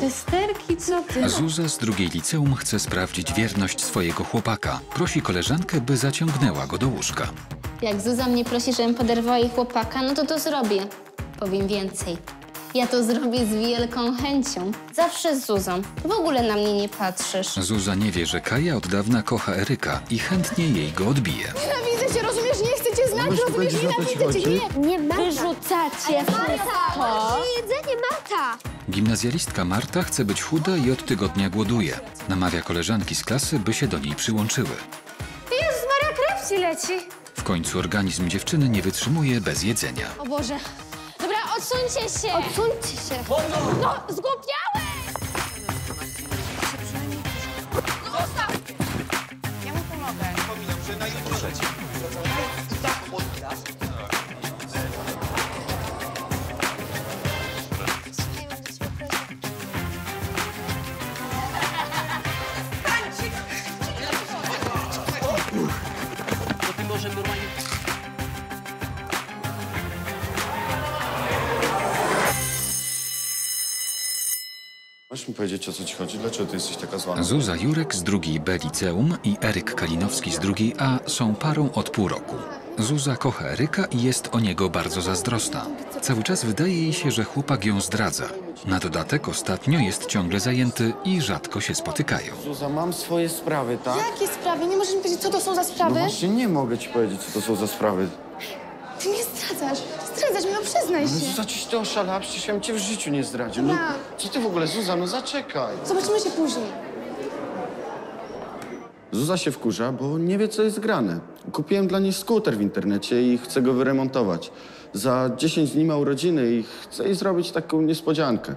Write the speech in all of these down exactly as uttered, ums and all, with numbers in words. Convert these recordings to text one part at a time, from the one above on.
Testerki, co ty? Zuza z drugiej liceum chce sprawdzić wierność swojego chłopaka. Prosi koleżankę, by zaciągnęła go do łóżka. Jak Zuza mnie prosi, żebym poderwała jej chłopaka, no to to zrobię. Powiem więcej. Ja to zrobię z wielką chęcią. Zawsze z Zuzą. W ogóle na mnie nie patrzysz. Zuza nie wie, że Kaja od dawna kocha Eryka i chętnie jej go odbije. Nienawidzę cię, rozumiesz? Nie chcę cię znać, rozumiesz? Nienawidzę cię, nie! Nie wyrzucacie wszystko. Jedzenie, Marta! Gimnazjalistka Marta chce być chuda i od tygodnia głoduje. Namawia koleżanki z klasy, by się do niej przyłączyły. Jezus Maria, krew ci leci! W końcu organizm dziewczyny nie wytrzymuje bez jedzenia. O Boże. Dobra, odsuńcie się. Odsuńcie się! No, zgłupiałe! Możesz mi powiedzieć, o co ci chodzi? Dlaczego ty jesteś taka zła? Zuza Jurek z drugiej B liceum i Eryk Kalinowski z drugiej A są parą od pół roku. Zuza kocha Eryka i jest o niego bardzo zazdrosna. Cały czas wydaje jej się, że chłopak ją zdradza. Na dodatek ostatnio jest ciągle zajęty i rzadko się spotykają. Zuza, mam swoje sprawy, tak? Jakie sprawy? Nie możesz mi powiedzieć, co to są za No sprawy? właśnie nie mogę ci powiedzieć, co to są za sprawy. Ty mnie zdradzasz. Zdradzasz mnie, no przyznaj Ale się. Zuza, czyś ty oszalała? Przecież ja bym cię w życiu nie zdradził. No, Dobra. co ty w ogóle, Zuza, no zaczekaj. Zobaczymy się później. Zuza się wkurza, bo nie wie, co jest grane. Kupiłem dla niej skuter w internecie i chcę go wyremontować. Za dziesięć dni ma urodziny i chcę jej zrobić taką niespodziankę.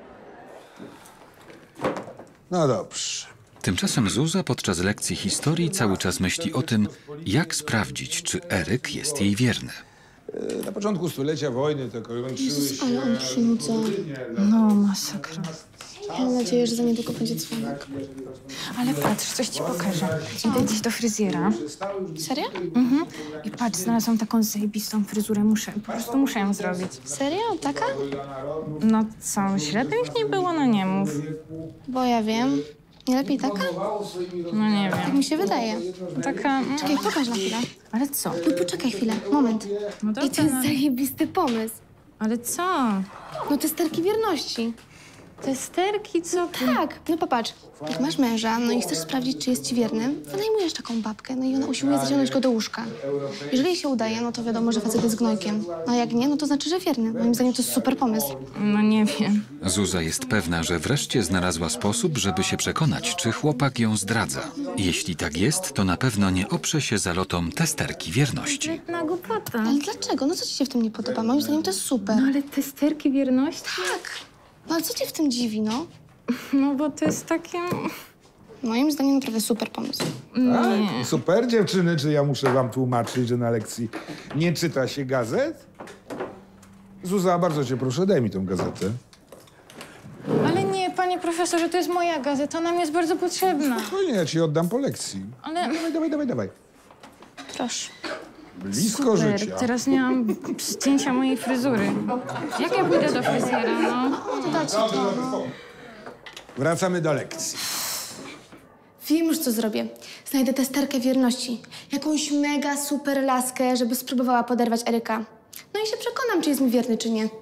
No dobrze. Tymczasem Zuza podczas lekcji historii cały czas myśli o tym, jak sprawdzić, czy Eryk jest jej wierny. Na początku stulecia wojny to kończyły się... Ale on przynudza. No, masakra. Mam nadzieję, że za niedługo będzie dzwonek. Ale patrz, coś ci pokażę. Idę dziś do fryzjera. Serio? Mhm. I patrz, znalazłam taką zajebistą fryzurę. Muszę, po prostu muszę ją zrobić. Serio? Taka? No co, średnich nie było? No nie mów. Bo ja wiem. Nie lepiej taka? No nie Tak wiem. mi się wydaje. Taka... mm, Czekaj, pokaż na chwilę. Ale co? No poczekaj chwilę, moment. No I dobra, to jest no. zajebisty pomysł. Ale co? No testerki wierności. Testerki, co ty? Tak, no popatrz. Jak masz męża, no i chcesz sprawdzić, czy jest ci wierny, wynajmujesz taką babkę, no i ona usiłuje zaciągnąć go do łóżka. Jeżeli jej się udaje, no to wiadomo, że facet jest gnojkiem. A jak nie, no to znaczy, że wierny. Moim zdaniem to jest super pomysł. No nie wiem. Zuza jest pewna, że wreszcie znalazła sposób, żeby się przekonać, czy chłopak ją zdradza. Jeśli tak jest, to na pewno nie oprze się zalotom testerki wierności. Na głupota. Ale dlaczego? No co ci się w tym nie podoba? Moim zdaniem to jest super. No ale testerki wierności? Tak. No ale co cię w tym dziwi, no? No bo to jest takie... Moim zdaniem naprawdę super pomysł. Tak? Super, dziewczyny, czy ja muszę wam tłumaczyć, że na lekcji nie czyta się gazet? Zuza, bardzo cię proszę, daj mi tą gazetę. Ale nie, panie profesorze, to jest moja gazeta, ona mi jest bardzo potrzebna. Spokojnie, ja ci oddam po lekcji. Ale... Dawaj, dawaj, dawaj, dawaj. Proszę. Blisko Super, życia. teraz nie mam zdjęcia mojej fryzury. Jak ja pójdę do fryzjera, no? To dać ci to, no. Wracamy do lekcji. Wiem już, co zrobię. Znajdę testerkę wierności. Jakąś mega super laskę, żeby spróbowała poderwać Eryka. No i się przekonam, czy jest mi wierny, czy nie.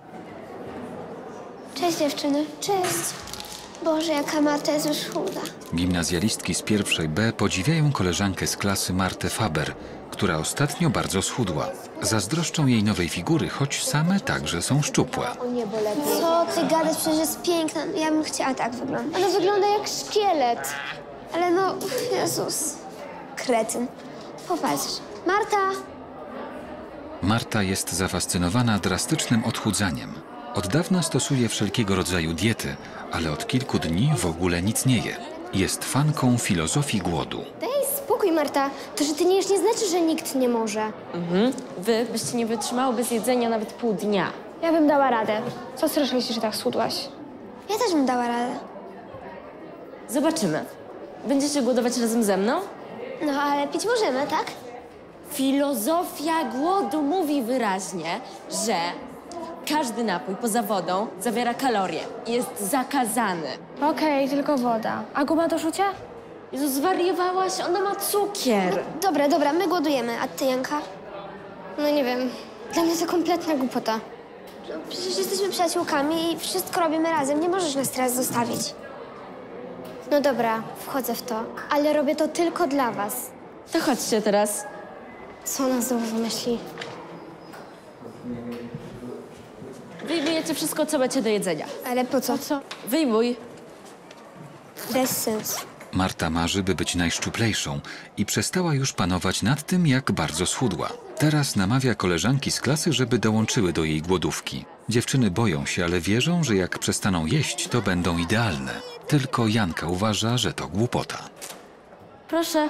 Cześć dziewczyny. Cześć. Boże, jaka Marta jest już chuda. Gimnazjalistki z pierwszej B podziwiają koleżankę z klasy Martę Faber, która ostatnio bardzo schudła. Zazdroszczą jej nowej figury, choć same także są szczupłe. Co ty gadasz? Przecież jest piękna. Ja bym chciała tak wyglądać. Ona wygląda jak szkielet. Ale no, Jezus. Kretyn. Popatrz. Marta! Marta jest zafascynowana drastycznym odchudzaniem. Od dawna stosuje wszelkiego rodzaju diety, ale od kilku dni w ogóle nic nie je. Jest fanką filozofii głodu. Daj spokój, Marta. To, że ty nie jesz, nie znaczy, że nikt nie może. Mhm. Wy byście nie wytrzymały bez jedzenia nawet pół dnia. Ja bym dała radę. Co strasznie myślisz, że tak schudłaś? Ja też bym dała radę. Zobaczymy. Będziecie głodować razem ze mną? No, ale pić możemy, tak? Filozofia głodu mówi wyraźnie, że każdy napój poza wodą zawiera kalorie i jest zakazany. Okej, tylko woda. A guma do rzucia? Jezu, zwariowałaś? Ona ma cukier. Dobra, dobra, my głodujemy. A ty, Janka? No nie wiem. Dla mnie to kompletna głupota. No, przecież jesteśmy przyjaciółkami i wszystko robimy razem. Nie możesz nas teraz zostawić. No dobra, wchodzę w to. Ale robię to tylko dla was. To chodźcie teraz. Co ona znowu wymyśli? Wyjmujecie wszystko, co macie do jedzenia. Ale po co? Co? Wyjmuj. Bez sensu. Marta marzy, by być najszczuplejszą i przestała już panować nad tym, jak bardzo schudła. Teraz namawia koleżanki z klasy, żeby dołączyły do jej głodówki. Dziewczyny boją się, ale wierzą, że jak przestaną jeść, to będą idealne. Tylko Janka uważa, że to głupota. Proszę.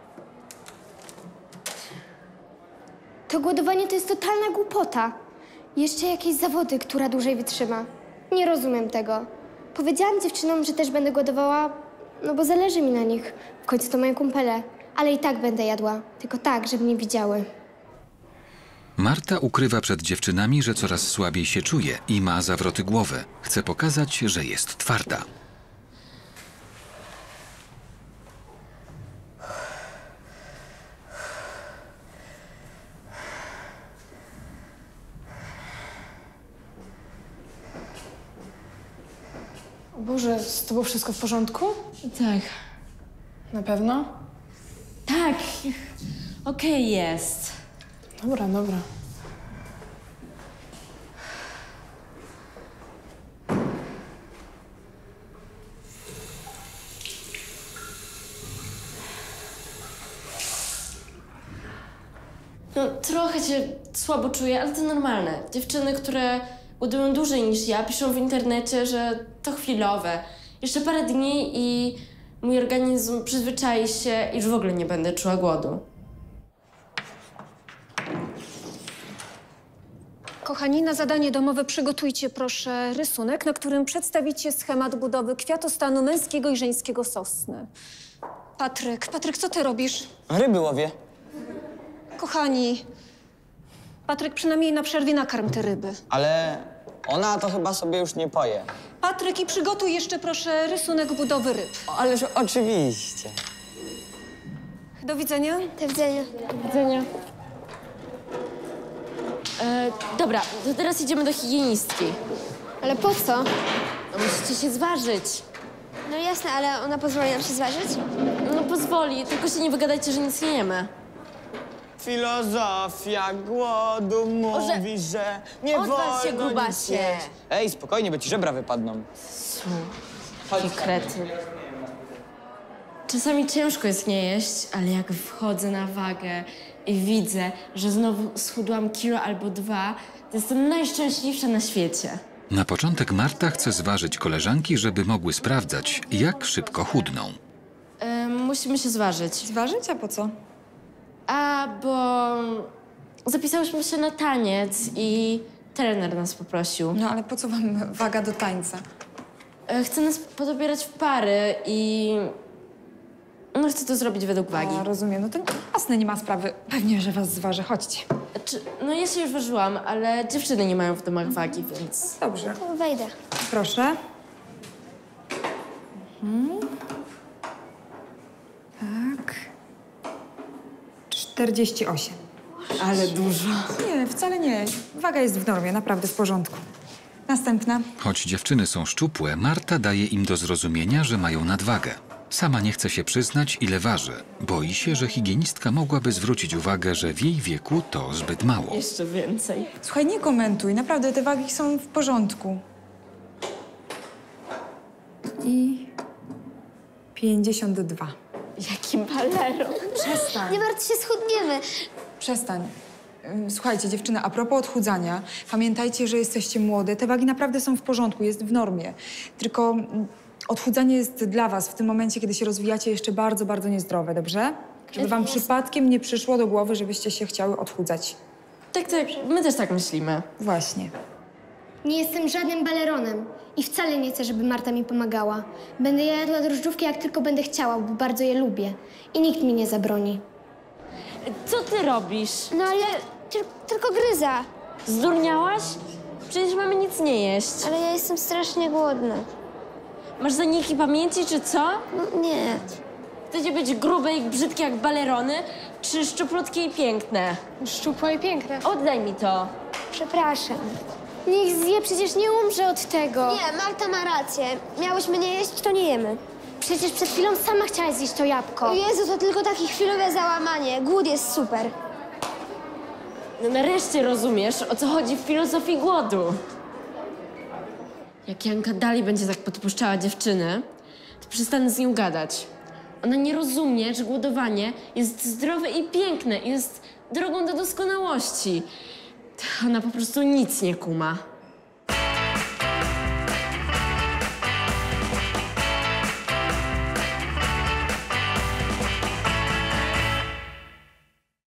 To głodowanie to jest totalna głupota. Jeszcze jakieś zawody, która dłużej wytrzyma. Nie rozumiem tego. Powiedziałam dziewczynom, że też będę głodowała, no bo zależy mi na nich. W końcu to moje kumpele. Ale i tak będę jadła. Tylko tak, żeby mnie widziały. Marta ukrywa przed dziewczynami, że coraz słabiej się czuje i ma zawroty głowy. Chce pokazać, że jest twarda. Boże, z tobą wszystko w porządku? Tak. Na pewno? Tak. Okej jest. Dobra, dobra. No, trochę się słabo czuję, ale to normalne. Dziewczyny, które głodują dłużej niż ja, piszą w internecie, że to chwilowe. Jeszcze parę dni i mój organizm przyzwyczai się i już w ogóle nie będę czuła głodu. Kochani, na zadanie domowe przygotujcie proszę rysunek, na którym przedstawicie schemat budowy kwiatostanu męskiego i żeńskiego sosny. Patryk, Patryk, co ty robisz? Ryby łowię. Kochani, Patryk, przynajmniej na przerwie nakarm te ryby. Ale ona to chyba sobie już nie poje. Patryk, i przygotuj jeszcze proszę rysunek budowy ryb. Ależ oczywiście. Do widzenia. Do widzenia. Do widzenia. E, dobra, to teraz idziemy do higienistki. Ale po co? No, musicie się zważyć. No jasne, ale ona pozwoli nam się zważyć? No pozwoli, tylko się nie wygadajcie, że nic nie jemy. Filozofia głodu mówi, że nie odwal wolno się, grubasie. nic jeść. Ej, spokojnie, bo ci żebra wypadną. Taki kretyn. Czasami ciężko jest nie jeść, ale jak wchodzę na wagę i widzę, że znowu schudłam kilo albo dwa, to jestem najszczęśliwsza na świecie. Na początek Marta chce zważyć koleżanki, żeby mogły sprawdzać, jak szybko chudną. E, musimy się zważyć. Zważyć? A po co? A, bo zapisałyśmy się na taniec i trener nas poprosił. No ale po co wam waga do tańca? E, chce nas podobierać w pary i no chcę to zrobić według wagi. A, rozumiem. No to jasne, nie ma sprawy. Pewnie, że was zważę. Chodźcie. Czy, no ja się już ważyłam, ale dziewczyny nie mają w domach wagi, więc... Dobrze. No, wejdę. Proszę. Mhm. Tak. czterdzieści osiem. Ale dużo. Nie, wcale nie. Waga jest w normie, naprawdę w porządku. Następna. Choć dziewczyny są szczupłe, Marta daje im do zrozumienia, że mają nadwagę. Sama nie chce się przyznać, ile waży. Boi się, że higienistka mogłaby zwrócić uwagę, że w jej wieku to zbyt mało. Jeszcze więcej. Słuchaj, nie komentuj. Naprawdę, te wagi są w porządku. I pięćdziesiąt dwa. Jaki balero. Przestań. Nie martw się, schudniemy. Przestań. Ym, Słuchajcie, dziewczyny, a propos odchudzania, pamiętajcie, że jesteście młode. Te wagi naprawdę są w porządku, jest w normie. Tylko mm, odchudzanie jest dla was w tym momencie, kiedy się rozwijacie, jeszcze bardzo, bardzo niezdrowe, dobrze? Żeby wam przypadkiem nie przyszło do głowy, żebyście się chciały odchudzać. Tak, tak, my też tak myślimy. Właśnie. Nie jestem żadnym baleronem i wcale nie chcę, żeby Marta mi pomagała. Będę jadła drożdżówki, jak tylko będę chciała, bo bardzo je lubię. I nikt mi nie zabroni. Co ty robisz? No ale tyl- tylko gryza. Zdurniałaś? Przecież mamy nic nie jeść. Ale ja jestem strasznie głodna. Masz zaniki pamięci, czy co? No nie. Chcecie być grube i brzydkie jak balerony, czy szczuplutkie i piękne? Szczupłe i piękne. Oddaj mi to. Przepraszam. Niech zje, przecież nie umrze od tego. Nie, Marta ma rację. Miałyśmy nie jeść, to nie jemy. Przecież przed chwilą sama chciałaś zjeść to jabłko. Jezu, to tylko takie chwilowe załamanie. Głód jest super. No nareszcie rozumiesz, o co chodzi w filozofii głodu. Jak Janka dalej będzie tak podpuszczała dziewczynę, to przestanę z nią gadać. Ona nie rozumie, że głodowanie jest zdrowe i piękne, jest drogą do doskonałości. Ona po prostu nic nie kuma.